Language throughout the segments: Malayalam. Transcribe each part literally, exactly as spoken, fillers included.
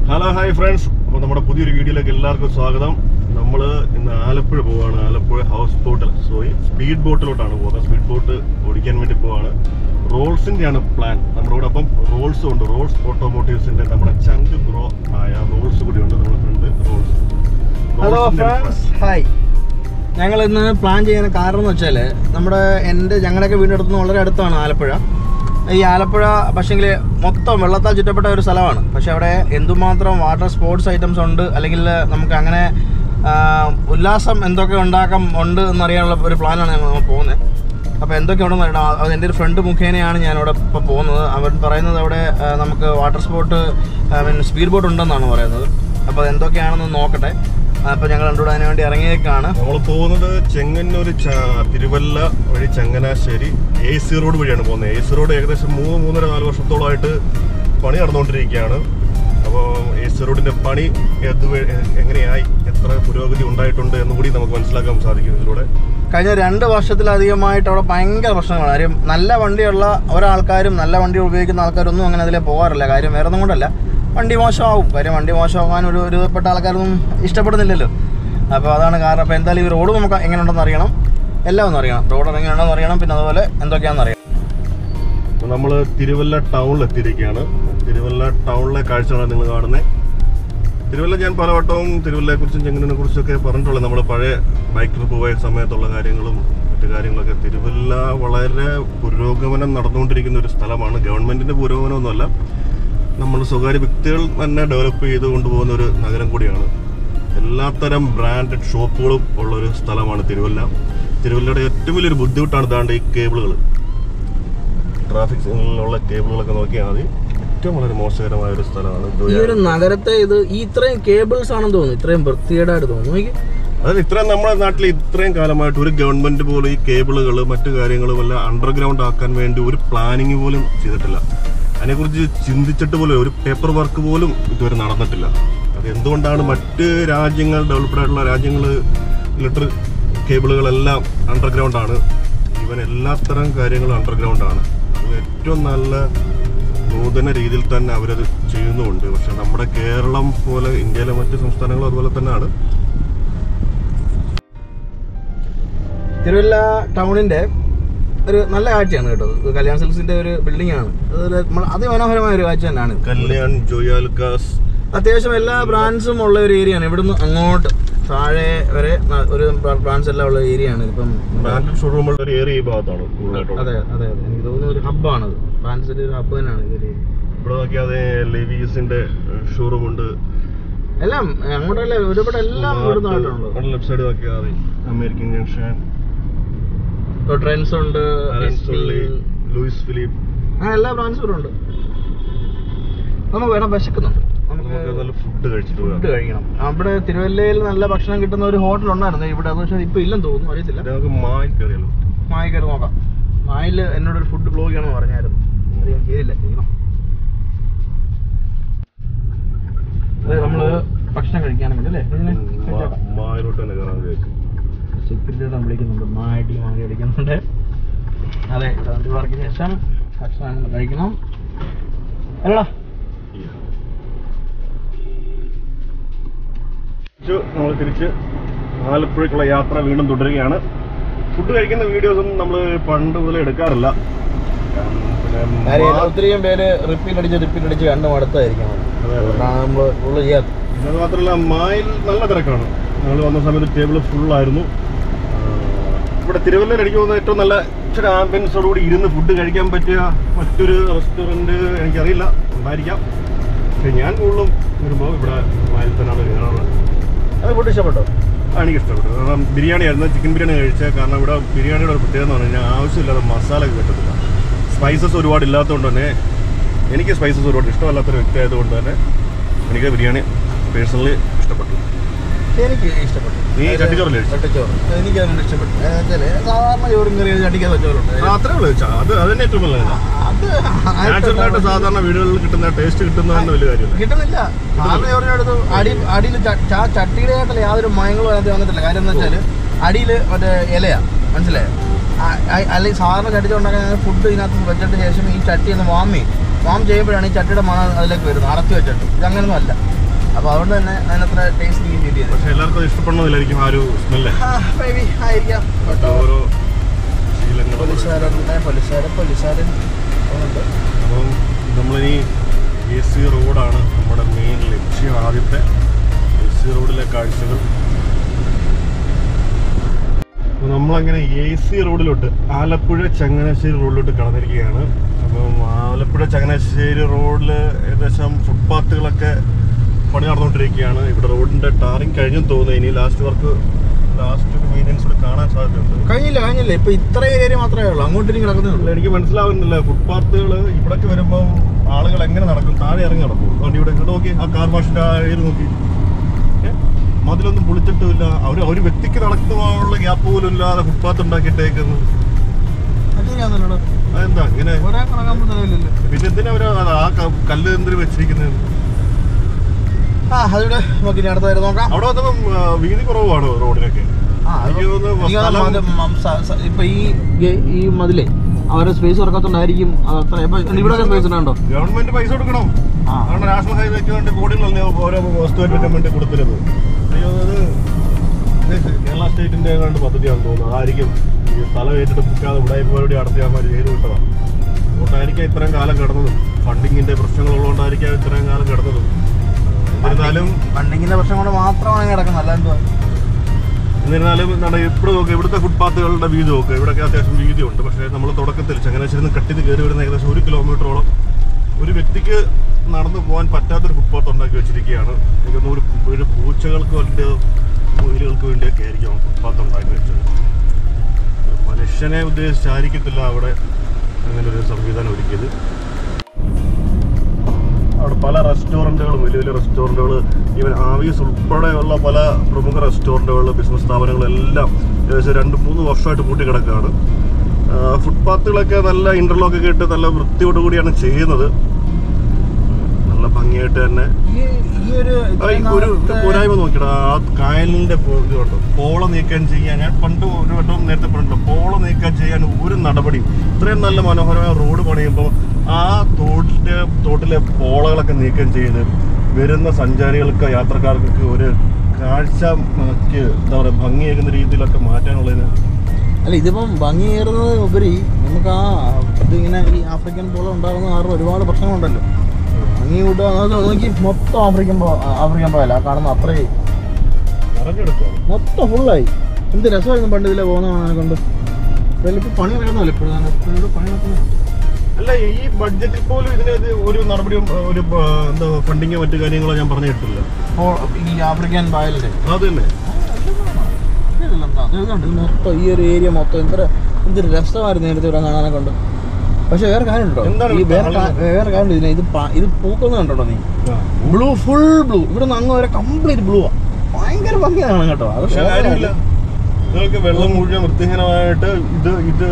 Hello, hi friends. അപ്പോൾ നമ്മുടെ പുതിയൊരു വീഡിയോയിലേക്ക് എല്ലാവർക്കും സ്വാഗതം. നമ്മൾ ഇന്ന് ആലപ്പുഴ പോവാണ്. ആലപ്പുഴ ഹൗസ് ബോട്ടിൽ സോറി സ്പീഡ് ബോട്ടിലോട്ടാണ് പോകുന്നത്. സ്പീഡ് ബോട്ട് ഓടിക്കാൻ വേണ്ടി പോവാണ്. റോൾസിൻ്റെയാണ് പ്ലാൻ. നമ്മുടെ കൂടെ അപ്പം റോൾസും ഉണ്ട്. റോൾസ് ഓട്ടോമോട്ടീവ്സിൻ്റെ നമ്മുടെ ചങ്ക് ബ്രോ ആയ റോൾസ് കൂടി ഉണ്ട്. നമ്മുടെ friend Rolls. Hello friends, hi. ഞങ്ങൾ ഇന്ന് പ്ലാൻ ചെയ്യാൻ കാരണം എന്ന് വെച്ചാൽ നമ്മുടെ എൻ്റെ ഞങ്ങളുടെയൊക്കെ വീടിൻ്റെ അടുത്ത് നിന്ന് വളരെ അടുത്താണ് ആലപ്പുഴ. ഈ ആലപ്പുഴ പക്ഷേങ്കിൽ മൊത്തം വെള്ളത്താൽ ചുറ്റപ്പെട്ട ഒരു സ്ഥലമാണ്. പക്ഷെ അവിടെ എന്തുമാത്രം വാട്ടർ സ്പോർട്സ് ഐറ്റംസ് ഉണ്ട്, അല്ലെങ്കിൽ നമുക്ക് അങ്ങനെ ഉല്ലാസം എന്തൊക്കെ ഉണ്ടാക്കാം ഉണ്ട് എന്നറിയാനുള്ള ഒരു പ്ലാനാണ് ഞങ്ങൾ പോകുന്നത്. അപ്പോൾ എന്തൊക്കെ ഉണ്ടെന്ന് അറിയണം. അത് എൻ്റെ ഒരു ഫ്രണ്ട് മുഖേനയാണ് ഞാനവിടെ ഇപ്പോൾ പോകുന്നത്. അവൻ പറയുന്നത് അവിടെ നമുക്ക് water sport mean speed boat ഉണ്ടെന്നാണ് പറയുന്നത്. അപ്പോൾ അത് എന്തൊക്കെയാണെന്ന് നോക്കട്ടെ. അപ്പോൾ ഞങ്ങൾ രണ്ടുകൂടെ അതിന് വേണ്ടി ഇറങ്ങിയേക്കാണ്. നമ്മൾ പോകുന്നത് ചെങ്ങന്നൂർ തിരുവല്ല വഴി ചങ്ങനാശ്ശേരി എ സി റോഡ് വഴിയാണ് പോകുന്നത്. എ സി റോഡ് ഏകദേശം മൂന്ന് മൂന്നര നാല് വർഷത്തോളമായിട്ട് പണി നടന്നുകൊണ്ടിരിക്കുകയാണ്. അപ്പോൾ എ സി റോഡിൻ്റെ പണി ഏത് എങ്ങനെയായി, എത്ര പുരോഗതി ഉണ്ടായിട്ടുണ്ട് എന്നുകൂടി നമുക്ക് മനസ്സിലാക്കാൻ സാധിക്കും ഇതിലൂടെ. കഴിഞ്ഞ രണ്ട് വർഷത്തിലധികമായിട്ട് അവിടെ ഭയങ്കര പ്രശ്നങ്ങളാണ്. കാര്യം നല്ല വണ്ടിയുള്ള ഒരാൾക്കാരും നല്ല വണ്ടി ഉപയോഗിക്കുന്ന ആൾക്കാരൊന്നും അങ്ങനെ അതിലെ പോകാറില്ല. കാര്യം വേറെ ഒന്നും കൊണ്ടല്ല, വണ്ടി മോശമാവും. കാര്യം വണ്ടി മോശമാകാൻ ഒരു ഒരുപ്പെട്ട ആൾക്കാരൊന്നും ഇഷ്ടപ്പെടുന്നില്ലല്ലോ. അപ്പോൾ അതാണ് കാരണം. അപ്പോൾ എന്തായാലും ഈ റോഡ് നമുക്ക് എങ്ങനെയുണ്ടെന്ന് അറിയണം, എല്ലാം ഒന്ന് അറിയണം. റോഡ് എങ്ങനെയുണ്ടെന്ന് അറിയണം, പിന്നെ അതുപോലെ എന്തൊക്കെയാണെന്ന് അറിയണം. നമ്മൾ തിരുവല്ല ടൗണിൽ എത്തിയിരിക്കുകയാണ്. തിരുവല്ല ടൗണിലെ കാഴ്ചകളാണ് നിങ്ങൾ കാണുന്നത്. തിരുവല്ല ഞാൻ പലവട്ടവും തിരുവല്ലയെക്കുറിച്ചും ചെങ്ങന്നൂരിനെ കുറിച്ചൊക്കെ പറഞ്ഞിട്ടുള്ളത്. നമ്മൾ പഴയ ബൈക്ക് ട്രിപ്പ് പോയ സമയത്തുള്ള കാര്യങ്ങളും മറ്റു കാര്യങ്ങളൊക്കെ. തിരുവല്ല വളരെ പുരോഗമനം നടന്നുകൊണ്ടിരിക്കുന്ന ഒരു സ്ഥലമാണ്. ഗവൺമെൻറ്റിൻ്റെ പുരോഗമനമൊന്നുമല്ല, നമ്മൾ സ്വകാര്യ വ്യക്തികൾ തന്നെ ഡെവലപ്പ് ചെയ്ത് കൊണ്ടുപോകുന്ന ഒരു നഗരം കൂടിയാണ്. എല്ലാത്തരം ബ്രാൻഡഡ് ഷോപ്പുകളും ഉള്ളൊരു സ്ഥലമാണ് തിരുവല്ല. തിരുവല്ലയുടെ ഏറ്റവും വലിയൊരു ബുദ്ധിമുട്ടാണ് താണ്ട് ഈ കേബിളുകൾ. ട്രാഫിക് സിഗ്നലിലുള്ള കേബിളുകളൊക്കെ നോക്കിയാൽ മതി. ഏറ്റവും വളരെ മോശകരമായ ഒരു സ്ഥലമാണ് ഈ ഒരു നഗരത്തെ. ഇത് ഈ ഇത്രയും കേബിൾസ് ആണെന്ന് തോന്നുന്നു, ഇത്രയും വൃത്തികേടായിട്ട് തോന്നുന്നു. അതായത് ഇത്രയും നമ്മുടെ നാട്ടിൽ ഇത്രയും കാലമായിട്ട് ഒരു ഗവൺമെന്റ് പോലും ഈ കേബിളുകൾ മറ്റു കാര്യങ്ങളും എല്ലാം അണ്ടർഗ്രൗണ്ട് ആക്കാൻ വേണ്ടി ഒരു പ്ലാനിങ് പോലും ചെയ്തിട്ടില്ല. അതിനെക്കുറിച്ച് ചിന്തിച്ചിട്ട് പോലും ഒരു പേപ്പർ വർക്ക് പോലും ഇതുവരെ നടന്നിട്ടില്ല. അത് എന്തുകൊണ്ടാണ്? മറ്റ് രാജ്യങ്ങൾ, ഡെവലപ്ഡ് ആയിട്ടുള്ള രാജ്യങ്ങൾ ഇലക്ട്രിക് കേബിളുകളെല്ലാം അണ്ടർഗ്രൗണ്ടാണ്. ഈവൻ എല്ലാത്തരം കാര്യങ്ങളും അണ്ടർഗ്രൗണ്ടാണ്. അത് ഏറ്റവും നല്ല നൂതന രീതിയിൽ തന്നെ അവരത് ചെയ്യുന്നുമുണ്ട്. പക്ഷെ നമ്മുടെ കേരളം പോലെ ഇന്ത്യയിലെ മറ്റ് സംസ്ഥാനങ്ങളും അതുപോലെ തന്നെയാണ്. തിരുവല്ല ടൗണിന്റെ ഒരു നല്ല കാഴ്ചയാണ് കേട്ടോ. കല്യാൺ സിൽക്സിന്റെ ഒരു ബിൽഡിംഗ് ആണ്. അതുപോലെ അതിമനോഹരമായ ഒരു കാഴ്ച തന്നെയാണ്. കല്യാൺ ജോയാലുക്കാസ് അത്യാവശ്യം എല്ലാ ബ്രാൻഡ്സും ഉള്ള ഒരു ഏരിയയാണ്. ഇവിടുന്ന് അങ്ങോട്ട് താഴെ വരെ ഒരു ബ്രാൻഡ്സ് എല്ലാം ഉള്ള ഏരിയയാണ്. ഇപ്പം ബ്രാൻഡഡ് ഷോറൂമുള്ള ഒരു ഏരിയ ഈ ഭാഗത്താണ്. അതെ അതെ അതെ എനിക്ക് തോന്നുന്നു ഒരു ഹബ്ബാണത്. ബ്രാൻഡ്സിന്റെ ഒരു ഹബ്ബ് തന്നെയാണ് ഇത്. ഇവിടെ നോക്കിയാൽ ലെവിസിന്റെ ഷോറൂം ഉണ്ട്. എല്ലാം അങ്ങോട്ടല്ലേ ഒരുപാട് എല്ലാം ഇവിടുന്ന് ലെഫ്റ്റ് സൈഡ് നോക്കിയാൽ മതി. അമേരിക്കൻ ജംഗ്ഷൻ, ട്രെൻഡ്സ് ഉണ്ട്, ലൂയിസ് ഫിലിപ്പ്, അങ്ങനെ എല്ലാ ബ്രാൻഡ്സും ഇവിടെ ഉണ്ട്. നമുക്ക് വേണം, വിശക്കുന്നുണ്ട്. നമുക്ക് നല്ല ഫുഡ് കഴിച്ചിട്ട് ഫുഡ് കഴിക്കണം. അവിടെ തിരുവല്ലയിൽ നല്ല ഭക്ഷണം കിട്ടുന്ന ഒരു ഹോട്ടൽ ഉണ്ടായിരുന്നു ഇവിടെ. അത് പക്ഷേ ഇപ്പൊ ഇല്ലെന്ന് തോന്നുന്നു, അറിയത്തില്ല. നമുക്ക് മായി കയറിയല്ലോ. മായി കയറി നോക്കാം. മായിൽ എന്നോടൊരു ഫുഡ് ബ്ലോഗ് ചെയ്യണമെന്ന് പറഞ്ഞായിരുന്നു. അത് ഞാൻ ചെയ്തില്ല, ചെയ്യണം. അത് നമ്മള് ഭക്ഷണം കഴിക്കാനും അല്ലേ മായിലോട്ട് തന്നെ കയറാൻ കഴിയും. സെക്യൂരിറ്റി വിളിക്കുന്നുണ്ട്, മായിട്ട് മാറി അടിക്കുന്നുണ്ട്. അതെ, വണ്ടി പാർക്കിന് ശേഷം ഭക്ഷണം കഴിക്കണം അല്ലടാ. നമ്മൾ തിരിച്ച് ആലപ്പുഴയ്ക്കുള്ള യാത്ര വീണ്ടും തുടരുകയാണ്. ഫുഡ് കഴിക്കുന്ന വീഡിയോസ് ഒന്നും നമ്മൾ പണ്ട് മുതലേ എടുക്കാറില്ല. ഒത്തിരിയും പേര് റിപ്പീറ്റ് അടിച്ച് റിപ്പീറ്റ് അടിച്ച് കണ്ടു മടുത്തായിരിക്കണം. നമ്മൾ ഫുള്ള് ചെയ്യാത്ത. അത് മാത്രമല്ല, മായിൽ നല്ല തിരക്കാണ്. ഞങ്ങൾ വന്ന സമയത്ത് ടേബിൾ ഫുള്ളായിരുന്നു. ഇവിടെ തിരുവല്ലയിൽ എനിക്ക് തോന്നുന്നത് ഏറ്റവും നല്ല ഇച്ചിരി ആംബിയൻസോടുകൂടി ഇരുന്ന് ഫുഡ് കഴിക്കാൻ പറ്റിയ മറ്റൊരു റെസ്റ്റോറൻറ്റ് എനിക്കറിയില്ല, ഉണ്ടായിരിക്കാം. പക്ഷെ ഞാൻ കൂടുതലും വരുമ്പോൾ ഇവിടെ മായിൽ തന്നെയാണ് കാണാറുള്ളത്. അത് ഫുഡ് ഇഷ്ടപ്പെട്ടോ? ആ, എനിക്ക് ഇഷ്ടപ്പെട്ടു. കാരണം ബിരിയാണി ആയിരുന്നു, ചിക്കൻ ബിരിയാണി കഴിച്ചത്. കാരണം ഇവിടെ ബിരിയാണിയുടെ ഒരു പ്രത്യേകത എന്ന് പറഞ്ഞു കഴിഞ്ഞാൽ ആവശ്യമില്ലാതെ മസാല കിട്ടത്തില്ല. സ്പൈസസ് ഒരുപാട് ഇല്ലാത്തതുകൊണ്ട് തന്നെ, എനിക്ക് സ്പൈസസ് ഒരുപാട് ഇഷ്ടമല്ലാത്തൊരു വ്യക്തി ആയതുകൊണ്ട് തന്നെ എനിക്ക് ബിരിയാണി പേഴ്സണലി ഇഷ്ടപ്പെട്ടു. എനിക്ക് ഇഷ്ടപ്പെട്ടു. നീ ചട്ടിച്ചോറല്ലേ? ചട്ടിച്ചോറ് എനിക്ക് അതുകൊണ്ട് ഇഷ്ടപ്പെട്ടു. സാധാരണ ചോറും കറിയും ചട്ടിക്കാത്ത ചോറുണ്ട്, അത്രേ ഉള്ളൂ. അത് അതന്നെ ഏറ്റവും നല്ലതാണ്. അത് നാച്ചുറലായിട്ട് സാധാരണ വീടുകളിൽ കിട്ടുന്ന ടേസ്റ്റ് കിട്ടുന്നതന്നെ വലിയ കാര്യമില്ല. കിട്ടുന്നില്ല. സാധാരണ ചോറിനടുത്ത് അടി അടിയിൽ ചട്ടിയുടെ ആയിട്ടല്ല യാതൊരു മയങ്ങളും അതിനകത്ത് വന്നിട്ടില്ല. കാര്യം എന്ന് വെച്ചാൽ അടിയിൽ മറ്റേ ഇലയാ, മനസ്സിലായോ? അല്ലെങ്കിൽ സാധാരണ ചട്ടിച്ചുണ്ടാക്കാൻ ഫുഡ് ഇതിനകത്ത് വെച്ചിട്ട് ശേഷം ഈ ചട്ടി ഒന്ന് വാം ചെയ്യും. വാം ചെയ്യുമ്പോഴാണ് ഈ ചട്ടിയുടെ മണം അതിലേക്ക് വരുന്നത്, അടച്ചു വെച്ചിട്ട്. ഇതങ്ങനൊന്നും അല്ല. അപ്പോൾ അതുകൊണ്ട് തന്നെ അതിനത്ര ടേസ്റ്റ് കിട്ടിയത്. പക്ഷെ എല്ലാവർക്കും അത് ഇഷ്ടപ്പെടണമെന്നില്ലായിരിക്കും ആ ഒരു സ്മെല്ല്. മേബി ആയിരിക്കാം. ഓരോ ശീലങ്ങളും. പോലീസുകാരൻ്റെ പോലീസുകാരൻ പോലീസുകാരൻ ഉണ്ട്. അപ്പം നമ്മളിനി എ സി റോഡാണ് നമ്മുടെ മെയിൻ ലക്ഷ്യം. ആദ്യത്തെ എ സി റോഡിലെ കാഴ്ചകൾ. നമ്മളങ്ങനെ എ സി റോഡിലോട്ട് ആലപ്പുഴ ചങ്ങനാശ്ശേരി റോഡിലോട്ട് കടന്നിരിക്കുകയാണ്. അപ്പം ആലപ്പുഴ ചങ്ങനാശ്ശേരി റോഡിൽ ഏകദേശം ഫുട്പാത്തുകളൊക്കെ പണി നടന്നുകൊണ്ടിരിക്കുകയാണ്. ഇവിടെ റോഡിൻ്റെ ടാറിങ് കഴിഞ്ഞെന്ന് തോന്നുന്നു. ഇനി ലാസ്റ്റ് വർക്ക് ലാസ്റ്റ് ഒരു മെയിൻ്റെനൻസ് കൂടി കാണാൻ സാധ്യതയുണ്ട്. കഴിഞ്ഞില്ല കഴിഞ്ഞില്ല ഇപ്പം ഇത്രയും ഏരിയ മാത്രമേ ഉള്ളൂ, അങ്ങോട്ട് കിടക്കുന്നുള്ളൂ. എനിക്ക് മനസ്സിലാവുന്നില്ല ഫുട്പാത്തുകൾ ഇവിടേക്ക് വരുമ്പം ആളുകൾ എങ്ങനെ നടക്കും? താഴെ ഇറങ്ങി നടക്കും. അതുകൊണ്ട് ഇവിടെ ഇവിടെ നോക്കി ആ കാർ വാഷിൻ്റെ ആ ഏര് നോക്കി, മതിലൊന്നും പൊളിച്ചിട്ടുമില്ല. അവർ ഒരു വ്യക്തിക്ക് നടക്കുവാനുള്ള ഗ്യാപ്പ് പോലും ഇല്ലാതെ ഫുട്പാത്ത് ഉണ്ടാക്കിയിട്ടേക്കുന്നു. അതെന്താ ഇങ്ങനെ? പിന്നെ എന്തിനാ അവർ ആ കല്ല് എന്തിനു വെച്ചിരിക്കുന്നത്? അവിടെ വന്നപ്പം വീതി കുറവാണ് റോഡിനൊക്കെ. ഇപ്പൊ ഈ മതിലേ അവരെ സ്പേസ് ഇറക്കത്തോണ്ടായിരിക്കും. ഇവിടെ സ്പേസ് ഉണ്ടോ? ഗവൺമെന്റ് പൈസ കൊടുക്കണം. കാരണം നാഷണൽ ഹൈവേക്ക് വേണ്ടി കോടികളല്ലേ ഓരോ വസ്തുവായിട്ട് വെക്കാൻ വേണ്ടി കൊടുത്തിരുന്നത്. കേരള സ്റ്റേറ്റിന്റെ ഏതാണ്ട് പദ്ധതിയാണെന്ന് തോന്നുന്നു. ആയിരിക്കും ഈ സ്ഥലം ഏറ്റെടുപ്പിക്കാതെ ഉടായ്പയോടെ നടത്തിയാൽ ചെയ്തു വിട്ടതാണ്. അതുകൊണ്ടായിരിക്കാം ഇത്രയും കാലം കിടന്നതും. ഫണ്ടിങ്ങിന്റെ പ്രശ്നങ്ങളുള്ളതുകൊണ്ടായിരിക്കാം ഇത്രയും കാലം കിടന്നതും. എന്നിരുന്നാലും ഫണ്ടിങ്ങിന്റെ പ്രശ്നം കൊണ്ട് മാത്രമാണ് കിടക്കുന്നത്. അല്ല എന്തുവാ? എന്നിരുന്നാലും എന്താണ് ഇവിടെ നോക്കുക, ഇവിടുത്തെ ഫുട്പാത്തുകളുടെ വീതി നോക്കുക. ഇവിടെയൊക്കെ അത്യാവശ്യം വീതിയുണ്ട്. പക്ഷേ നമ്മൾ തുടക്കത്തിൽ ചങ്ങനാശ്ശേരിയിൽ നിന്ന് കട്ടിന്ന് കയറി വരുന്ന ഏകദേശം ഒരു കിലോമീറ്ററോളം ഒരു വ്യക്തിക്ക് നടന്നു പോകാൻ പറ്റാത്തൊരു ഫുട്പാത്ത് ഉണ്ടാക്കി വെച്ചിരിക്കുകയാണ്. എനിക്കൊന്ന് ഒരു ഒരു പൂച്ചകൾക്ക് വേണ്ടി മുയലുകൾക്ക് വേണ്ടിയൊക്കെ ആയിരിക്കും ഫുട്പാത്ത് ഉണ്ടാക്കി വെച്ചത്. മനുഷ്യനെ ഉദ്ദേശിച്ചായിരിക്കത്തില്ല അവിടെ അങ്ങനെ ഒരു സംവിധാനം ഒരുക്കിയത്. അവിടെ പല റെസ്റ്റോറൻറ്റുകളും, വലിയ വലിയ റെസ്റ്റോറൻറ്റുകൾ, ഈവൻ ആവീസ് ഉൾപ്പെടെയുള്ള പല പ്രമുഖ റെസ്റ്റോറൻറ്റുകൾ, ബിസിനസ് സ്ഥാപനങ്ങളെല്ലാം ഏകദേശം രണ്ട് മൂന്ന് വർഷമായിട്ട് പൂട്ടി കിടക്കുകയാണ്. ഫുട്പാത്തുകളൊക്കെ നല്ല ഇൻ്റർലോക്കൊക്കെ ഇട്ട് നല്ല വൃത്തിയോടുകൂടിയാണ് ചെയ്യുന്നത്. നല്ല ഭംഗിയായിട്ട് തന്നെ. ഒരു പോരായ്മ നോക്കിയിട്ട് ആ കായലിൻ്റെ ഇതുണ്ട്, പോള നീക്കം ചെയ്യാൻ. ഞാൻ പണ്ട് ഒരു വട്ടം നേരത്തെ പറഞ്ഞിട്ടുണ്ട്, പോള നീക്കം ചെയ്യാൻ ഒരു നടപടി. ഇത്രയും നല്ല മനോഹരമായ റോഡ് പണിയുമ്പോൾ ആ തോട്ടിലെ തോട്ടിലെ പോളകളൊക്കെ നീക്കം ചെയ്ത് വരുന്ന സഞ്ചാരികൾക്ക്, യാത്രക്കാർക്ക് ഒരു കാഴ്ച എന്താ പറയുക ഭംഗിയേകുന്ന രീതിയിലൊക്കെ മാറ്റാനുള്ളതിന്. അല്ല, ഇതിപ്പം ഭംഗിയേറുന്നത് ഉപരി നമുക്ക് ആ ഇതിങ്ങനെ ഈ ആഫ്രിക്കൻ പോള ഉണ്ടാകുന്ന കാരണം ഒരുപാട് പ്രശ്നങ്ങളുണ്ടല്ലോ. ഭംഗി കൂട്ടുക നോക്കി മൊത്തം ആഫ്രിക്കൻ ആഫ്രിക്കൻ പോയല്ല കാണുന്ന അത്രയും മൊത്തം ഫുള്ളായി. എന്ത് രസമായിരുന്നു പണ്ട് ഇതിലെ പോകുന്നതാണ് കൊണ്ട്. ഇപ്പം പണി നടക്കുന്നല്ലോ ഇപ്പോഴും പണി നടക്കുന്നത്. അല്ല, ഈ ബഡ്ജറ്റിൽ പോലും ഇതിനത് ഒരു നടപടിയും ഒരു എന്താ ഫണ്ടിങ്ങോ മറ്റു കാര്യങ്ങളോ ഞാൻ പറഞ്ഞു കേട്ടില്ല. ഈ ആഫ്രിക്കൻ പായലിന്റെ അത് തന്നെ മൊത്തം ഈ ഒരു ഏരിയ മൊത്തം എന്തൊരു എന്തൊരു രസമായിരുന്നു നേരത്തെ ഇവിടെ കാണാനൊക്കെ ഉണ്ട്. പക്ഷെ വേറെ കാര്യം ഉണ്ടോ? ഈ വേറെ വേറെ കാര്യം ഇതിന് ഇത് ഇത് പൂക്കുന്നത് കണ്ടോ നീ? Blue, full blue. ഇവിടെ നിന്ന് അങ്ങ് വരെ കംപ്ലീറ്റ് ബ്ലൂ ആ. ഭയങ്കര ഭംഗിയാണ് കേട്ടോ. അത് കാര്യമില്ല, നിങ്ങൾക്ക് വെള്ളം മുഴുവൻ വൃത്തിഹീനമായിട്ട് ഇത് ഇത്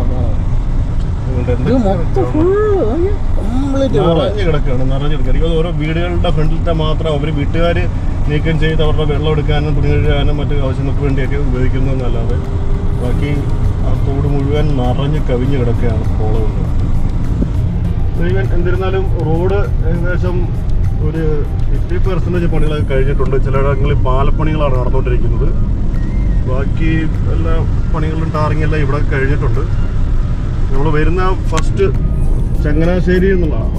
നിറഞ്ഞു കിടക്കുകയാണ്. നിറഞ്ഞു കിടക്കുക. എനിക്ക് ഓരോ വീടുകളുടെ ഫ്രണ്ടിലത്തെ മാത്രം അവർ വീട്ടുകാർ നീക്കം ചെയ്ത് അവരുടെ വെള്ളം എടുക്കാനും തുണി കഴുകാനും മറ്റു ആവശ്യങ്ങൾക്ക് വേണ്ടിയൊക്കെ ഉപയോഗിക്കുന്നതെന്നല്ലാതെ ബാക്കി ആ തോട് മുഴുവൻ നിറഞ്ഞ് കവിഞ്ഞ് കിടക്കുകയാണ് പോളകൊണ്ട്. മുഴുവൻ. എന്നിരുന്നാലും റോഡ് ഏകദേശം ഒരു ഫിഫ്റ്റി പെർസെൻറ്റേജ് പണികളൊക്കെ കഴിഞ്ഞിട്ടുണ്ട്. ചിലയിടങ്ങളിൽ പാലപ്പണികളാണ് നടന്നുകൊണ്ടിരിക്കുന്നത്. ബാക്കി എല്ലാ പണികളും ടാറിങ് എല്ലാം ഇവിടെ കഴിഞ്ഞിട്ടുണ്ട്. നമ്മൾ വരുന്ന ഫസ്റ്റ് ചങ്ങനാശ്ശേരി എന്നുള്ളതാണ്.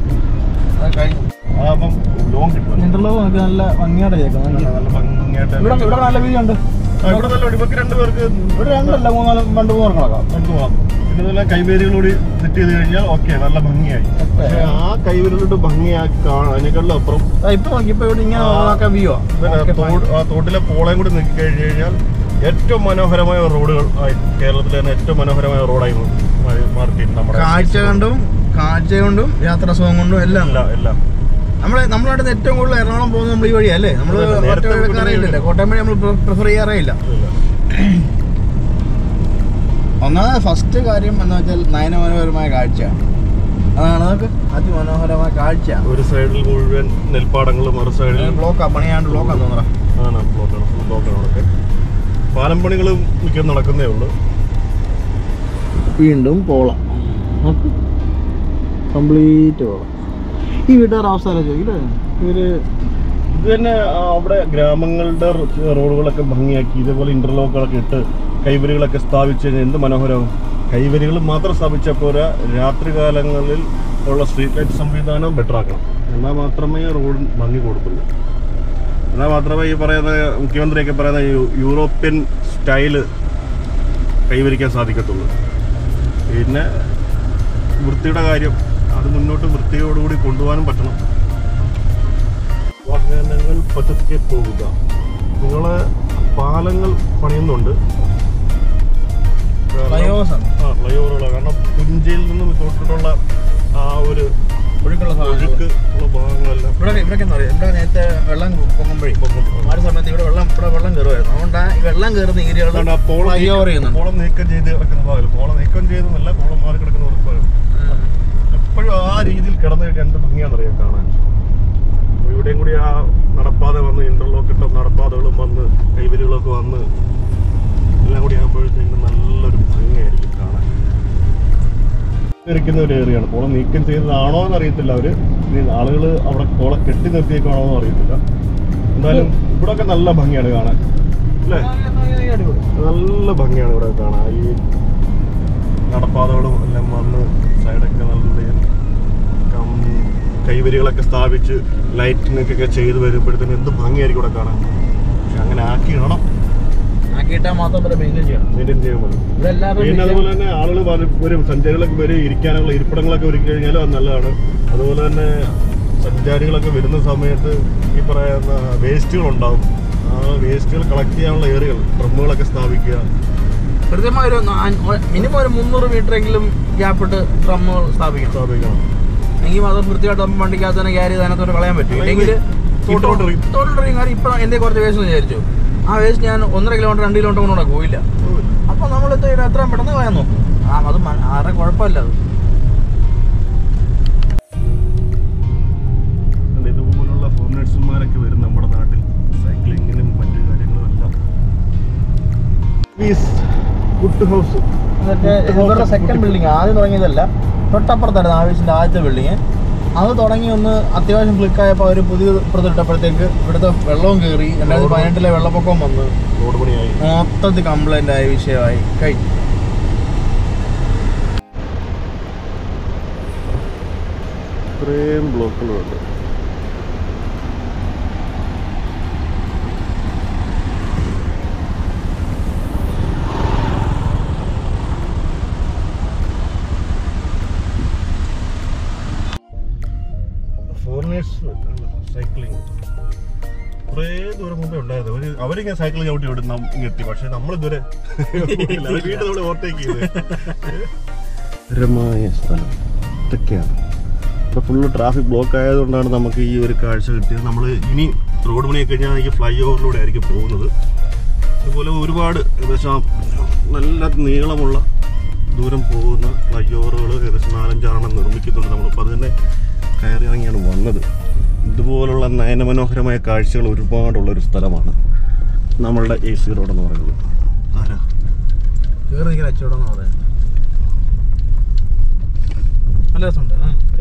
അപ്പം ലോങ് കിട്ടും. നല്ല ഭംഗിയായിട്ട് നല്ല ഭംഗിയായിട്ട് നല്ല വീതിയുണ്ട്. ഇവിടെ നല്ല ഇവർക്ക് രണ്ട് പേർക്ക് ഇവിടെ രണ്ടല്ല മൂന്നാല് രണ്ട് മൂന്ന് നടക്കാം. രണ്ട് പോകാം. പിന്നെ ഇതെല്ലാം കൈവേരികളോട് സെറ്റ് ചെയ്ത് കഴിഞ്ഞാൽ ഓക്കെ, നല്ല ഭംഗിയായി. പക്ഷേ ആ കൈവേരികളോട് ഭംഗിയാക്കി അതിനേക്കാളും അപ്പുറം ഇപ്പൊ നോക്കിയപ്പോ ഇവിടെ ഇങ്ങനെ വ്യൂ ആ തോട്ടിലെ പോളയും കൂടി നീക്കി കഴിഞ്ഞു കഴിഞ്ഞാൽ ഏറ്റവും മനോഹരമായ റോഡുകൾ ആയി കേരളത്തിലെ തന്നെ ഏറ്റവും മനോഹരമായ റോഡായി മാറിയിട്ടുണ്ട്. നമ്മുടെ കാഴ്ച കൊണ്ടും കാഴ്ച കൊണ്ടും യാത്രാ സുഖം കൊണ്ടും എല്ലാം എല്ലാം നമ്മളെ നമ്മുടെ അടുത്ത് ഏറ്റവും കൂടുതൽ എറണാകുളം പോകുന്നത് നമ്മൾ ഈ വഴിയല്ലേ. നമ്മൾ അറിയില്ലല്ലോ, കോട്ടയം വഴി നമ്മൾ പ്രിഫർ ചെയ്യാറില്ല. ഒന്നാമത് ഫസ്റ്റ് കാര്യം എന്ന് വെച്ചാൽ നയനമനോഹരമായ കാഴ്ചയാണ്. അതാണ് നമുക്ക് അതിമനോഹരമായ കാഴ്ച. ഒരു സൈഡിൽ മുഴുവൻ നെൽപ്പാടങ്ങളും മറു സൈഡിൽ ബ്ലോക്കാ പണിയാണ്ട് ബ്ലോക്കാന്ന് തോന്നണം. ആണ് ബ്ലോക്കാണ്, ഫുൾ ബ്ലോക്കാണ്. അവിടെയൊക്കെ പാലം പണികളും മിക്ക നടക്കുന്നേ ഉള്ളൂ. വീണ്ടും പോള കംപ്ലീറ്റ് പോള. ഈ വീട്ടുകാർ അവസ്ഥ ചോദിക്കില്ലേ, ഇവര് ഇത് തന്നെ അവിടെ ഗ്രാമങ്ങളുടെ റോഡുകളൊക്കെ ഭംഗിയാക്കി ഇതേപോലെ ഇന്റർലോക്കുകളൊക്കെ ഇട്ട് കൈവരികളൊക്കെ സ്ഥാപിച്ചു കഴിഞ്ഞാൽ എന്ത് മനോഹരവും. കൈവരികൾ മാത്രം സ്ഥാപിച്ചാൽ പോരാ, രാത്രി കാലങ്ങളിൽ ഉള്ള സ്ട്രീറ്റ് ലൈറ്റ് സംവിധാനം ബെറ്റർ ആക്കണം. എന്നാൽ മാത്രമേ റോഡ് ഭംഗി കൊടുക്കുള്ളൂ. എന്നാൽ മാത്രമേ ഈ പറയുന്ന മുഖ്യമന്ത്രിയൊക്കെ പറയുന്ന യൂറോപ്യൻ സ്റ്റൈല് കൈവരിക്കാൻ സാധിക്കത്തുള്ളൂ. പിന്നെ വൃത്തിയുടെ കാര്യം, അത് മുന്നോട്ട് വൃത്തിയോടുകൂടി കൊണ്ടുപോകാനും പറ്റണം. വാഹനങ്ങൾ പതുക്കെ പോകുക. നിങ്ങൾ പാലങ്ങൾ പണിയുന്നുണ്ട്, ആ ഫ്ലൈഓവറുകളാണ്. കാരണം പുഞ്ചയിൽ നിന്നും തൊട്ടിട്ടുള്ള ആ ഒരു ഒഴുക്കുള്ള ഒഴുക്ക് ഉള്ള ഭാഗങ്ങളെല്ലാം ഇവിടെ ഇവിടെയൊക്കെ എന്താ പറയുക, ഇവിടെ നേരത്തെ വെള്ളം പൊങ്ങുമ്പോഴേ ആ ഒരു സമയത്ത് ഇവിടെ വെള്ളം ഇവിടെ വെള്ളം കയറുമായിരുന്നു. അതുകൊണ്ട് ഈ വെള്ളം കയറുന്ന ഏരിയകളുടെ ഫ്ലൈഓവർ ചെയ്യുന്നുണ്ട്. പോളം നീക്കം ചെയ്ത് കിടക്കുന്ന ഭാഗം, പോളം നീക്കം ചെയ്തെന്നല്ല, പോളം മാറി കിടക്കുന്ന ഭാഗം എപ്പോഴും ആ രീതിയിൽ കിടന്നു കഴിഞ്ഞാൽ എന്ത് ഭംഗിയാണെന്നറിയാം കാണാൻ. ഇവിടെയും കൂടി ആ നടപ്പാത വന്ന് ഇന്റർലോക്ക് ഇട്ട നടപ്പാതകളും വന്ന് കൈവരികളൊക്കെ വന്ന് എല്ലാം കൂടി ആകുമ്പോഴത്തേക്കും നല്ലൊരു ഭംഗിയായിരിക്കും കാണാൻ. ഇരിക്കുന്ന ഒരു ഏറിയാണ്. പോളം നീക്കം ചെയ്തതാണോ എന്ന് അറിയത്തില്ല. അവര് ആളുകൾ അവിടെ പോളം കെട്ടി നിർത്തിയേക്കാണോ എന്ന് അറിയത്തില്ല. എന്തായാലും ഇവിടെയൊക്കെ നല്ല ഭംഗിയാണ് കാണാൻ അല്ലേ? നല്ല ഭംഗിയാണ് ഇവിടെ കാണാൻ. ഈ നടപ്പാതകളും എല്ലാം വന്ന് സൈഡൊക്കെ നല്ല കൈവരികളൊക്കെ സ്ഥാപിച്ച് ലൈറ്റിങ്ങൊക്കെ ചെയ്ത് വരുമ്പോഴത്തേനും എന്ത് ഭംഗിയായിരിക്കും ഇവിടെ കാണാൻ. പക്ഷെ അങ്ങനെ ആക്കി ഇടണം, ആക്കിയിട്ടാൽ മാത്രം മെയിൻറ്റെയിൻ ചെയ്യണം മെയിൻറ്റെയിൻ ചെയ്യാൻ മതി. പിന്നെ അതുപോലെ തന്നെ ആളുകൾ വരും, സഞ്ചാരികളൊക്കെ വരും, ഇരിക്കാനുള്ള ഇരിപ്പിടങ്ങളൊക്കെ ഒരുക്കി കഴിഞ്ഞാലും അത് നല്ലതാണ്. അതുപോലെ തന്നെ സഞ്ചാരികളൊക്കെ വരുന്ന സമയത്ത് ഈ പറയുന്ന വേസ്റ്റുകളുണ്ടാവും, ആ വേസ്റ്റുകൾ കളക്ട് ചെയ്യാനുള്ള ഏറിയകൾ ഡ്രമ്മുകളൊക്കെ സ്ഥാപിക്കുക. കൃത്യമായ ഒരു മിനിമം ഒരു മുന്നൂറ് മീറ്ററെങ്കിലും ഗ്യാപ്പിട്ട് ഡ്രമ്മുകൾ സ്ഥാപിക്കണം സ്ഥാപിക്കണം എങ്കിൽ അത് വൃത്തിയായിട്ട് നമ്മൾ വണ്ടിക്കകത്ത് തന്നെ ക്യാരി അതിനകത്തോട്ട് കളയാൻ പറ്റും. ഇല്ലെങ്കിൽ തോട്ടിൽ കാര്യം ഇപ്പം എൻ്റെ കുറച്ച് വേസ്റ്റ് വിചാരിച്ചു, ആ വേസ്റ്റ് ഞാൻ ഒന്നര കിലോമീറ്റർ രണ്ട് കിലോമീറ്റർ കൊണ്ടുകൂടെ പോയില്ല. അപ്പം നമ്മൾ എത്രയും പെട്ടെന്ന് കളയാൻ നോക്കും. ആ അത് ആരുടെ കുഴപ്പമില്ല. അത് ഇതുപോലുള്ള ഫോറിനേഴ്സുമാരൊക്കെ വരും നമ്മുടെ നാട്ടിൽ സൈക്ലിങ്ങിനും മറ്റു കാര്യങ്ങളും എല്ലാം. അതൊക്കെ ഇവരുടെ സെക്കൻഡ് ബിൽഡിങ്, ആദ്യം തുടങ്ങിയതല്ല, തൊട്ടപ്പുറത്തായിരുന്നു ആവേശിൻ്റെ ആദ്യത്തെ ബിൽഡിങ്. അത് തുടങ്ങി ഒന്ന് അത്യാവശ്യം ക്ലിക്കായപ്പോൾ അവർ പുതിയ ഇപ്പുറത്തിട്ടപ്പോഴത്തേക്ക് ഇവിടുത്തെ വെള്ളവും കയറി. രണ്ടായിരത്തി പതിനെട്ടിലെ വെള്ളപ്പൊക്കവും വന്ന് റോഡ് പണിയായി, മൊത്തത്തിൽ കംപ്ലൈൻ്റ് ആയ വിഷയമായി കഴിഞ്ഞു. ഇത്രയും ബ്ലോക്കുകളുണ്ട്. സൈക്ലിങ് കുറേ ദൂരം മുമ്പേ ഉണ്ടായിരുന്നു. അവര് അവരിങ്ങനെ സൈക്കിൾ ചവിട്ടി വിടും എത്തി, പക്ഷെ നമ്മളിതുവരെ വീട്ടിൽ നമ്മൾ ഓവർടേക്ക് ചെയ്ത്. രമായ സ്ഥലം ഇതൊക്കെയാണ്. ഇപ്പോൾ ഫുള്ള് ട്രാഫിക് ബ്ലോക്ക് ആയതുകൊണ്ടാണ് നമുക്ക് ഈ ഒരു കാഴ്ച കിട്ടിയത്. നമ്മൾ ഇനി റോഡ് പണിയൊക്കെ കഴിഞ്ഞാൽ ഈ ഫ്ലൈ ഓവറിലൂടെ ആയിരിക്കും പോകുന്നത്. അതുപോലെ ഒരുപാട് ഏകദേശം നല്ല നീളമുള്ള ദൂരം പോകുന്ന ഫ്ലൈ ഓവറുകൾ ഏകദേശം നാലഞ്ചാറെണ്ണം നിർമ്മിക്കുന്നുണ്ട്. നമ്മളിപ്പോൾ അത് തന്നെ കയറി ഇറങ്ങിയാണ് വന്നത്. ഇതുപോലുള്ള നയനമനോഹരമായ കാഴ്ചകൾ ഒരുപാടുള്ളൊരു സ്ഥലമാണ് നമ്മളുടെ എ സി റോഡ് എന്ന് പറയുന്നത്. ആരാ കച്ചവടം പറയാം, നല്ല രസമുണ്ട്.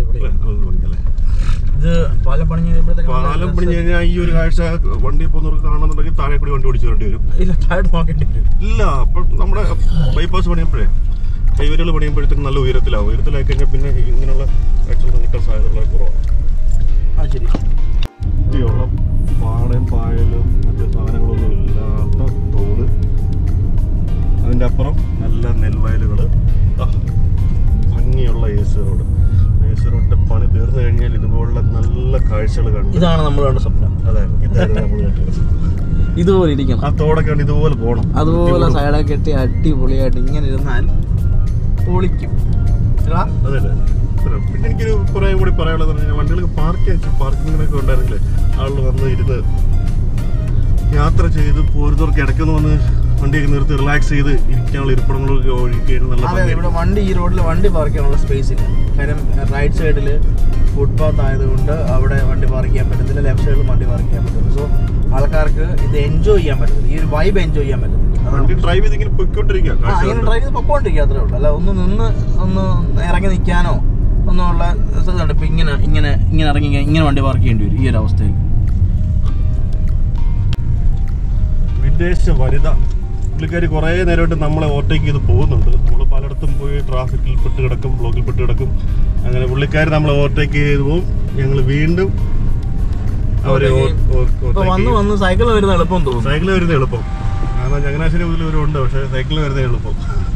ഇത് പാലം പണി പാലം പണി കഴിഞ്ഞാൽ ഈ ഒരു കാഴ്ച വണ്ടി പോകുന്നവർക്ക് കാണുന്നുണ്ടെങ്കിൽ താഴെ കൂടി വണ്ടി ഓടിച്ചു വരേണ്ടി വരും. ഇല്ല, താഴെ നോക്കേണ്ടി വരും. ഇല്ല, അപ്പോൾ നമ്മുടെ ബൈപ്പാസ് പണിയപ്പോഴേ കൈവരികൾ പണിയുമ്പോഴത്തേക്കും നല്ല ഉയരത്തിലാവും. ഉയരത്തിലായി കഴിഞ്ഞാൽ പിന്നെ ഇങ്ങനെയുള്ള കാഴ്ചകൾ കിട്ടാൻ സാധ്യതയുള്ള കുറവാണ്. ആ ശരി. കുട്ടിയുള്ള പാടയും പായലും മറ്റു സാധനങ്ങളൊന്നും ഇല്ലാത്ത തോട്, അതിൻ്റെ അപ്പുറം നല്ല നെൽവയലുകൾ, ഭംഗിയുള്ള A C road. A C റോഡിന്റെ പണി തീർന്നു കഴിഞ്ഞാൽ ഇതുപോലുള്ള നല്ല കാഴ്ചകൾ കണ്ടു. ഇതാണ് നമ്മൾ കണ്ട സ്വപ്നം. അതെ, ഇതായിരുന്നു നമ്മൾ കണ്ടത്. ഇതുപോലെ ഇരിക്കണം, ആ തോടൊക്കെ ഉണ്ട്, ഇതുപോലെ പോകണം. അതുപോലെ സൈഡൊക്കെ കെട്ടി അടിപൊളിയായിട്ട് ഇങ്ങനെ ഇരുന്നാൽ പൊളിക്കും. അതെ. പിന്നെ എനിക്കൊരു കുറേ കൂടി പറയാനുള്ളത് പറഞ്ഞാൽ വണ്ടികൾക്ക് പാർക്ക് പാർക്കിങ്ങിനൊക്കെ ഉണ്ടായിരുന്നില്ലേ, ആളുകൾ വന്ന് ഇരുന്ന് യാത്ര ചെയ്ത് പോരുന്നവർക്ക് ഇടയ്ക്കൊന്ന് വന്ന് വണ്ടിയൊക്കെ നിർത്തി റിലാക്സ് ചെയ്ത് ഇരിക്കാനുള്ള ഇരിപ്പിടങ്ങളൊക്കെ ഒഴിക്കുകയാണ്. നല്ല ഇവിടെ വണ്ടി ഈ റോഡിൽ വണ്ടി പാർക്ക് ചെയ്യാനുള്ള സ്പേസ് ഇല്ല. കാര്യം റൈറ്റ് സൈഡിൽ ഫുട്പാത്ത് ആയതുകൊണ്ട് അവിടെ വണ്ടി പാർക്ക് ചെയ്യാൻ പറ്റത്തില്ല, ലെഫ്റ്റ് സൈഡിൽ വണ്ടി പാർക്ക് ചെയ്യാൻ പറ്റില്ല. സോ ആൾക്കാർക്ക് ഇത് എൻജോയ് ചെയ്യാൻ പറ്റത്തില്ല, ഈ ഒരു വൈബ് എൻജോയ് ചെയ്യാൻ പറ്റത്തില്ല. ഡ്രൈവ് ചെയ്ത് ഇങ്ങനെ പൊയ്ക്കൊണ്ടിരിക്കുക, ഇങ്ങനെ ഡ്രൈവ് ചെയ്ത് പൊക്കോണ്ടിരിക്കുക, അത്രേ ഉള്ളൂ. അല്ല ഒന്ന് നിന്ന് ഒന്ന് ഇറങ്ങി നിൽക്കാനോ ഒന്നുമുള്ള ഇതുണ്ട്. ഇപ്പം ഇങ്ങനെ ഇങ്ങനെ ഇങ്ങനെ ഇറങ്ങി ഇങ്ങനെ വണ്ടി പാർക്ക് ചെയ്യേണ്ടി വരും ഈ ഒരു അവസ്ഥയിൽ. വിദേശ വനിത. പുള്ളിക്കാരി കുറേ നേരമായിട്ട് നമ്മളെ ഓവർടേക്ക് ചെയ്ത് പോകുന്നുണ്ട്. നമ്മൾ പലയിടത്തും പോയി ട്രാഫിക്കിൽ പെട്ട് കിടക്കും, ബ്ലോക്കിൽ പെട്ട് കിടക്കും. അങ്ങനെ പുള്ളിക്കാരി നമ്മളെ ഓവർടേക്ക് ചെയ്ത് പോകും. ഞങ്ങൾ വീണ്ടും അവരെ വന്ന് വന്ന് സൈക്കിൾ വരുന്ന എളുപ്പം തോന്നും. സൈക്കിൾ വരുന്ന എളുപ്പം കാരണം ചങ്ങനാശ്ശേരി മുതൽ ഇവരുണ്ട്, പക്ഷേ സൈക്കിൾ വരുന്ന എളുപ്പം.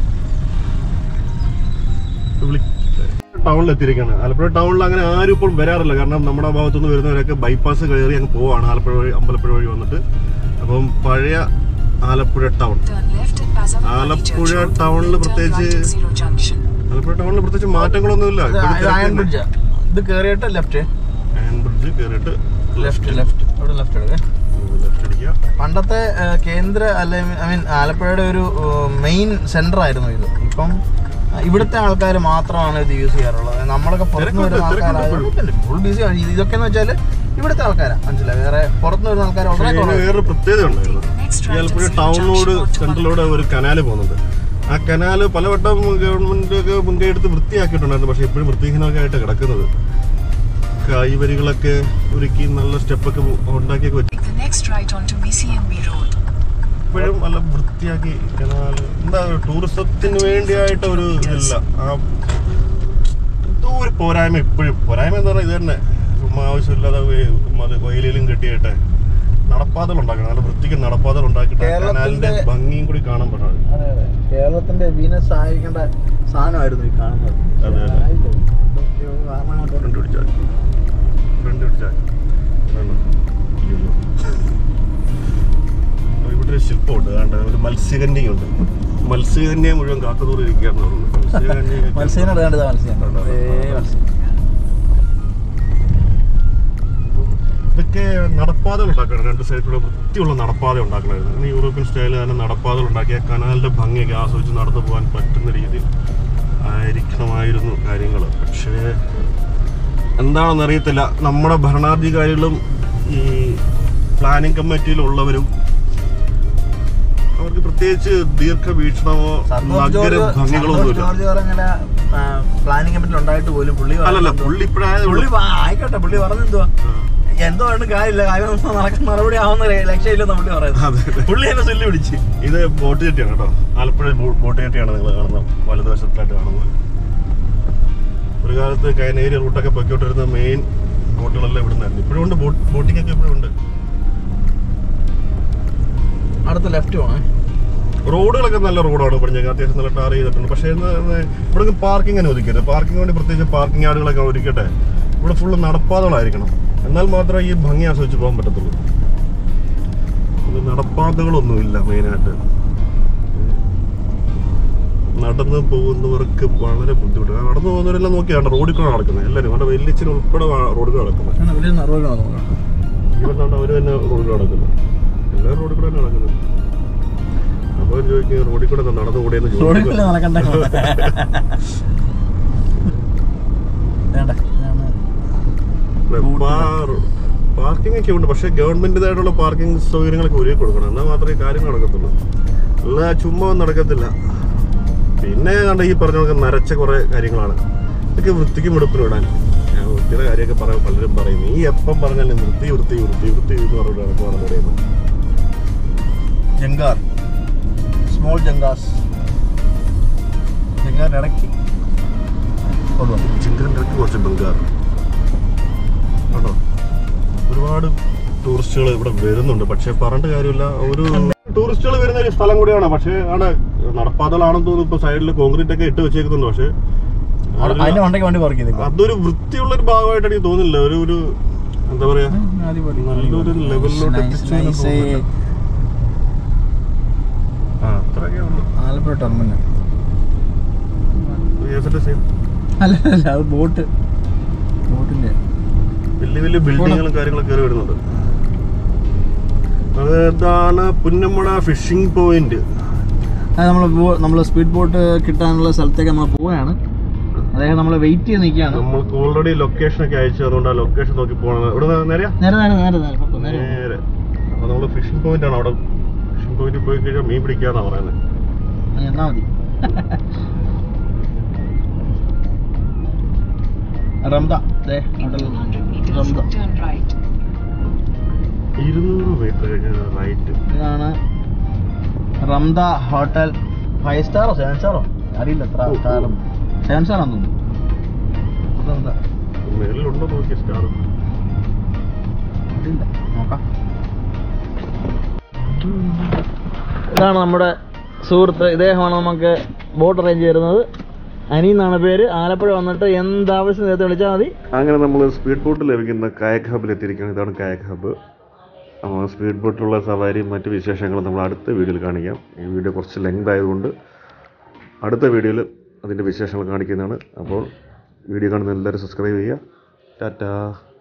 ടൗണിൽ എത്തിയിരിക്കുകയാണ്. ആലപ്പുഴ ടൗണിൽ അങ്ങനെ ആരും ഇപ്പോൾ വരാറില്ല. കാരണം നമ്മുടെ ഭാഗത്തുനിന്ന് വരുന്നവരൊക്കെ ബൈപ്പാസ് കയറി അങ്ങ് പോവാണ് ആലപ്പുഴ വഴി, അമ്പലപ്പുഴ വഴി വന്നിട്ട്. അപ്പം പഴയ ആലപ്പുഴ ടൗൺ, ആലപ്പുഴ ടൗണിൽ പ്രത്യേകിച്ച് ആലപ്പുഴ ടൗണിൽ പ്രത്യേകിച്ച് മാറ്റങ്ങളൊന്നുമില്ല. ഇത് കേറിയിട്ട് ലെഫ്റ്റ്, അയൺ ബ്രിഡ്ജ് കേറിയിട്ട് ലെഫ്റ്റ് ലെഫ്റ്റ് അവിടെ ലെഫ്റ്റ് എടുക്കുക. ലെഫ്റ്റ് അടിക്കുക. പണ്ടത്തെ കേന്ദ്ര അല്ലെ ഐ മീൻ ആലപ്പുഴയുടെ ഒരു മെയിൻ സെന്റർ ആയിരുന്നു ഇത്. ഇപ്പം ഇവിടുത്തെ ആൾക്കാർ മാത്രമാണ് ഇത് യൂസ് ചെയ്യാറുള്ളത്. നമ്മളൊക്കെ പുറത്തുനിന്ന് വരുന്ന ആൾക്കാരാണ് ഫുൾ ബിസി. ഇതൊക്കെ എന്ന് വെച്ചാൽ ഇവിടുത്തെ ആൾക്കാരാണ്, മനസ്സിലായി. വേറെ പുറത്തുനിന്ന് വരുന്ന ആൾക്കാർ വളരെ വേറൊരു പ്രത്യേകത ഉണ്ടായിരുന്നു. ഈ ആലപ്പുഴ ടൗണിനോട് സെൻട്രലിലൂടെ ഒരു കനാല് പോകുന്നുണ്ട്. ആ കനാല് പലവട്ടം ഗവൺമെന്റ് ഒക്കെ മുൻകൈ എടുത്ത് വൃത്തിയാക്കിയിട്ടുണ്ടായിരുന്നു. പക്ഷെ ഇപ്പോഴും വൃത്തിഹീനമൊക്കെ ആയിട്ട് കിടക്കുന്നത്. കൈവരികളൊക്കെ ഒരുക്കി നല്ല സ്റ്റെപ്പൊക്കെ ഉണ്ടാക്കിയൊക്കെ വെച്ചു. ഇപ്പോഴും നല്ല വൃത്തിയാക്കി കനാല്. എന്താ ടൂറിസത്തിന് വേണ്ടിയായിട്ട് ഒരു ഇതില്ല. ആ എന്തോ ഒരു പോരായ്മ ഇപ്പോഴും. പോരായ്മ എന്ന് പറഞ്ഞാൽ ഇത് തന്നെ, ചുമ്മാ ആവശ്യമില്ലാതെ അത് വയലിലും കെട്ടിയിട്ട് നടപ്പാതകൾ ഉണ്ടാക്കണം. നല്ല വൃത്തിക്ക് നടപ്പാതകൾ ഉണ്ടാക്കിയിട്ട് കനാലിന്റെ ഭംഗിയും കൂടി കാണാൻ പറ്റണം. കേരളത്തിന്റെ വീനസ് സഹായിക്കേണ്ട സാധനമായിരുന്നു ഈ കാണുന്നത്. ഫ്രണ്ട് പിടിച്ചാൽ ഫ്രണ്ട് പിടിച്ചാൽ ഇവിടെ ഒരു ശില്പമുണ്ട്. അതുകൊണ്ട് ഒരു മത്സ്യകന്യ ഉണ്ട്. മത്സ്യകന്യെ മുഴുവൻ കാക്കതൂർ ഇരിക്കുകയാണെന്ന് തോന്നുന്നു. ഇതൊക്കെ നടപ്പാതകൾ ഉണ്ടാക്കണം. രണ്ട് സൈഡിലൂടെ വൃത്തിയുള്ള നടപ്പാത ഉണ്ടാക്കണമായിരുന്നു. അങ്ങനെ യൂറോപ്യൻ സ്റ്റൈലിൽ തന്നെ നടപ്പാതകൾ ഉണ്ടാക്കിയ കനാലിന്റെ ഭംഗിയൊക്കെ ആസ്വദിച്ച് നടന്നു പോകാൻ പറ്റുന്ന രീതിയിൽ ആയിരിക്കണമായിരുന്നു കാര്യങ്ങൾ. പക്ഷേ എന്താണെന്ന് അറിയത്തില്ല. നമ്മുടെ ഭരണാധികാരികളും ഈ പ്ലാനിങ് കമ്മിറ്റിയിലുള്ളവരും അവർക്ക് പ്രത്യേകിച്ച് ദീർഘവീക്ഷണമോ നഗര ഭംഗികളോ ഒന്നുമില്ല. പ്ലാനിങ് കമ്മിറ്റി ഉണ്ടായിട്ട് പോലും പുള്ളി അല്ലല്ല പുള്ളി ഇപ്പഴായത് പുള്ളി ആയിക്കോട്ടെ, പുള്ളി പറഞ്ഞെന്തുവാ എന്തോ ആണ് കാര്യമില്ല, കാര്യം നടക്കുന്ന മറുപടി ആവുന്ന ലക്ഷ്യമില്ലെന്ന് പുള്ളി പറയുന്നത്. പുള്ളി എന്നെ ചൊല്ലി പിടിച്ച്. ഇത് ബോട്ട് ചെട്ടിയാണ് കേട്ടോ. ആലപ്പുഴ ബോട്ട് ചെട്ടിയാണ് നിങ്ങൾ കാണുന്നത്, വലതുവശത്തായിട്ട് കാണുന്നത്. ഒരു കാലത്ത് കൈനേരി റൂട്ടൊക്കെ പൊയ്ക്കോട്ടിരുന്ന മെയിൻ ബോട്ടുകളെല്ലാം ഇവിടെ നിന്നായിരുന്നു. ഇപ്പോഴും ഉണ്ട് ബോട്ടിംഗ് ഒക്കെ ഇപ്പോഴും ഉണ്ട്. അടുത്ത ലെഫ്റ്റ് പോണേ. റോഡുകളൊക്കെ നല്ല റോഡാണ്. പറഞ്ഞേക്കാം അത്യാവശ്യം നല്ല ടാർ ചെയ്തിട്ടുണ്ട്. പക്ഷേ ഇവിടെ പാർക്കിംഗ് തന്നെ ഒതുക്കരുത്. പാർക്കിംഗ് വേണ്ടി പ്രത്യേകിച്ച് പാർക്കിംഗ് യാർഡുകളൊക്കെ ഒരുക്കട്ടെ. ഇവിടെ ഫുള്ള് നടപ്പാതകളായിരിക്കണം. എന്നാൽ മാത്രമേ ഈ ഭംഗി ആസ്വദിച്ച് പോകാൻ പറ്റത്തുള്ളൂ. ഇത് നടപ്പാതകളൊന്നുമില്ല മെയിനായിട്ട്. നടന്ന് പോകുന്നവർക്ക് വളരെ ബുദ്ധിമുട്ട്. നടന്നു പോകുന്നവരെല്ലാം നോക്കിയാണ് റോഡിൽ കൂടെ നടക്കുന്നത്. എല്ലാവരും നമ്മുടെ വെല്ലിച്ചിന് ഉൾപ്പെടെ റോഡിൽ നടക്കുന്നത്. ഇവന്നാണ്ട് അവർ തന്നെ റോഡിൽ നടക്കുന്നത്. എല്ലാവരും റോഡിൽ കൂടെ തന്നെ നടക്കുന്നത്. അപ്പോൾ ചോദിക്കും റോഡിൽ കൂടെ നടന്നു കൂടെയെന്ന് ചോദിക്കും. പാർക്കിംഗ് ഒക്കെ ഉണ്ട്. പക്ഷെ ഗവൺമെന്റിതായിട്ടുള്ള പാർക്കിംഗ് സൗകര്യങ്ങളൊക്കെ ഒരുക്കി കൊടുക്കണം. എന്നാൽ മാത്രമേ കാര്യങ്ങൾ നടക്കത്തുള്ളൂ. അല്ല ചുമ്മാ നടക്കത്തില്ല. പിന്നെ കണ്ട ഈ പറഞ്ഞ നരച്ച കുറെ കാര്യങ്ങളാണ്. ഇതൊക്കെ വൃത്തിക്കും വെടുപ്പിനും ഇടാൻ. ഞാൻ വൃത്തിയുടെ കാര്യമൊക്കെ പറയാൻ പലരും പറയുന്നു. ഈ എപ്പം പറഞ്ഞാലും വൃത്തി വൃത്തി വൃത്തി വൃത്തി എന്ന് പറഞ്ഞിട്ട് നടക്കുവാണ് പറയുന്നത്. ജങ്കാർ സ്മോൾ ജങ്കാസ് ജങ്കാറിന്റെ ഇടയ്ക്ക് ജങ്കാറിന്റെ ഇടയ്ക്ക് കുറച്ച് ബംഗാർ കേട്ടോ. ഒരുപാട് ടൂറിസ്റ്റുകൾ ഇവിടെ വരുന്നുണ്ട്. പക്ഷെ പറഞ്ഞിട്ട് കാര്യമില്ല, ഒരു ടൂറിസ്റ്റുകൾ വരുന്ന ഒരു സ്ഥലം കൂടിയാണ്. പക്ഷെ അവിടെ നടപ്പാതകളാണെന്ന് തോന്നുന്നു. ഇപ്പൊ സൈഡിൽ കോൺക്രീറ്റ് ഒക്കെ ഇട്ട് വെച്ചേക്കുന്നുണ്ട്. പക്ഷെ അതൊരു വൃത്തിയുള്ള ഒരു ഭാഗമായിട്ട് എനിക്ക് തോന്നില്ല. ഒരു ഒരു എന്താ പറയാ നല്ലൊരു ലെവലിലോട്ട് എത്തിച്ചു. ആലപ്പുഴ ടെർമിനൽ അല്ല, അത് ബോട്ട് ബോട്ടിന്റെ വലിയ വലിയ ബിൽഡിങ്ങുകളും കാര്യങ്ങളും കയറി വരുന്നുണ്ട്. അതാണ് പുന്നമട ഫിഷിംഗ് പോയിന്റ്. അത് നമ്മൾ നമ്മൾ സ്പീഡ് ബോട്ട് കിട്ടാനുള്ള സ്ഥലത്തേക്ക് നമ്മൾ പോവുകയാണ്. അദ്ദേഹം നമ്മൾ വെയിറ്റ് ചെയ്ത് നിൽക്കുകയാണ്. നമ്മൾക്ക് ഓൾറെഡി ലൊക്കേഷൻ ഒക്കെ അയച്ചു. അതുകൊണ്ട് ആ ലൊക്കേഷൻ നോക്കി പോകണം. ഇവിടെ നേരെ നേരെ നേരെ നേരെ നേരെ അപ്പൊ നമ്മള് ഫിഷിംഗ് പോയിന്റ് ആണ്. അവിടെ ഫിഷിംഗ് പോയിന്റിൽ പോയി കഴിഞ്ഞാൽ മീൻ പിടിക്കാന്നാ പറയുന്നത്. എന്നാ മതി. റംദ ഇരുന്നൂറ് മീറ്റർ കഴിഞ്ഞ റൈറ്റ്. ഇതാണ് റംദ ഹോട്ടൽ ഫൈവ് സ്റ്റാറോ സെവൻ സ്റ്റാറോ അറിയില്ല എത്ര സ്റ്റാറും സെവൻ സ്റ്റാറാന്ന് തോന്നുന്നു. റംദ മേളിലുണ്ടോ നോക്കിയ സ്റ്റാർ നോക്കാം. ഇതാണ് നമ്മുടെ സുഹൃത്ത്, ഇദ്ദേഹമാണ് നമുക്ക് ബോട്ട് അറേഞ്ച് ചെയ്യുന്നത്. അനി എന്നാണ് പേര്. ആലപ്പുഴ വന്നിട്ട് എന്താവശ്യം നേരത്തെ വിളിച്ചാൽ മതി. അങ്ങനെ നമ്മൾ സ്പീഡ് ബോട്ട് ലഭിക്കുന്ന കായക് ഹബിൽ എത്തിയിരിക്കുകയാണ്. ഇതാണ് കായക് ഹബ്. സ്പീഡ് ബോട്ടിലുള്ള സവാരിയും മറ്റ് വിശേഷങ്ങളും നമ്മൾ അടുത്ത വീഡിയോയിൽ കാണിക്കാം. ഈ വീഡിയോ കുറച്ച് ലെങ്ത് ആയതുകൊണ്ട് അടുത്ത വീഡിയോയിൽ അതിൻ്റെ വിശേഷങ്ങൾ കാണിക്കുന്നതാണ്. അപ്പോൾ വീഡിയോ കാണുന്ന എല്ലാവരും സബ്സ്ക്രൈബ് ചെയ്യുക. ടാറ്റാ.